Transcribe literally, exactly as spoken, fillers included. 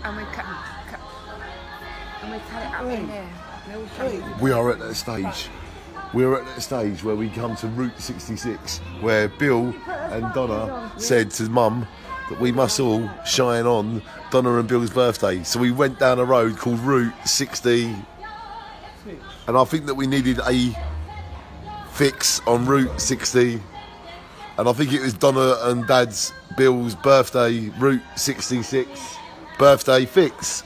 and we cut, cut and we cut it up in there. We are at that stage. We're at that stage where we come to Route sixty-six, where Bill and Donna said to Mum that we must all shine on Donna and Bill's birthday. So we went down a road called Route sixty, and I think that we needed a fix on Route sixty, and I think it was Donna and Dad's Bill's birthday, Route sixty-six birthday fix.